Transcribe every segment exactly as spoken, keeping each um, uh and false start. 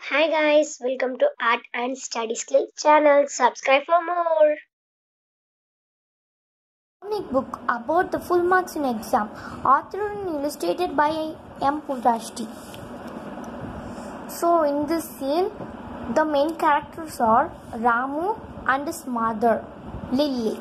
Hi guys, welcome to Art and Study Skill channel. Subscribe for more. Comic book about the full marks in exam, authored and illustrated by M. Purashti. So in this scene, the main characters are Ramu and his mother, Lily.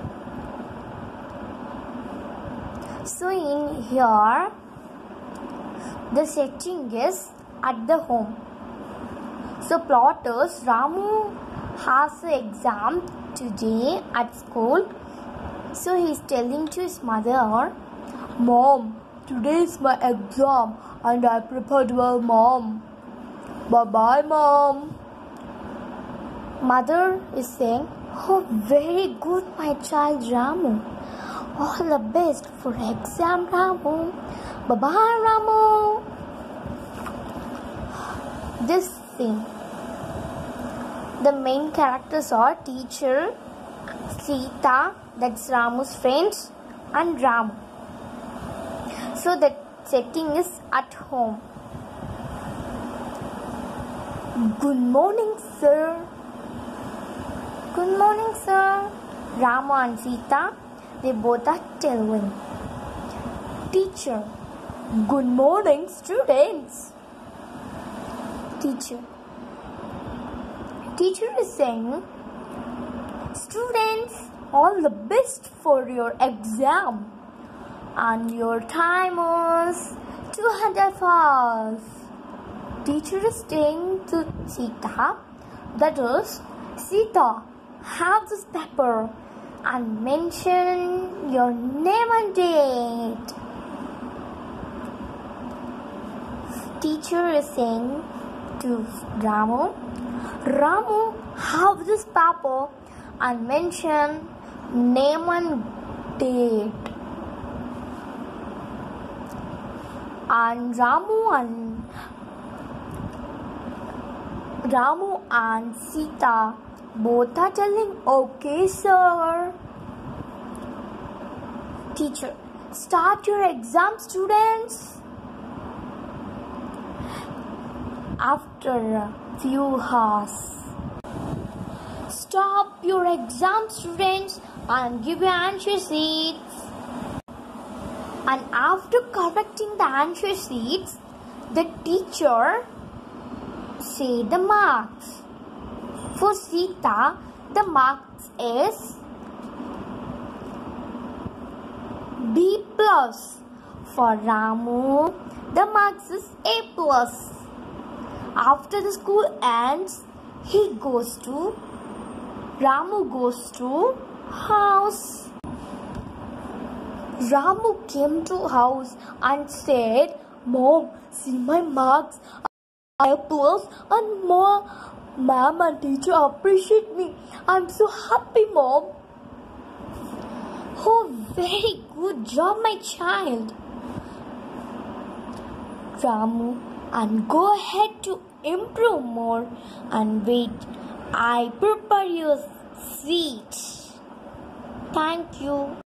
So in here, the setting is at the home. So plot is Ramu has an exam today at school. So he is telling to his mother, "Mom, today is my exam and I prepared well, Mom. Bye-bye, Mom." Mother is saying, "Oh, very good, my child Ramu. All the best for exam, Ramu. Bye-bye, Ramu." This scene. The main characters are teacher, Sita, that's Ramu's friends, and Ram. So the setting is at home. "Good morning, sir." "Good morning, sir." Ramu and Sita, they both are telling. Teacher, "Good morning, students." Teacher. Teacher is saying, "Students, all the best for your exam. And your time is two hundred hours." Teacher is saying to Sita, that is, "Sita, have this paper and mention your name and date." Teacher is saying to Ramu, "Ramu, have this paper and mention name and date." And Ramu and Ramu and Sita both are telling, "Okay, sir." Teacher, "Start your exam, students." After a few hours, "Stop your exam, students, and give your answer sheets." And after correcting the answer sheets, the teacher said the marks. For Sita, the marks is B plus. For Ramu, the marks is A plus. After the school ends, he goes to Ramu goes to house. Ramu came to house and said, "Mom, see my marks. I have plus and more. Ma'am and teacher appreciate me. I'm so happy, Mom." "Oh, very good job, my child." Ramu, "And go ahead to improve more and wait. I prepare your seat." Thank you.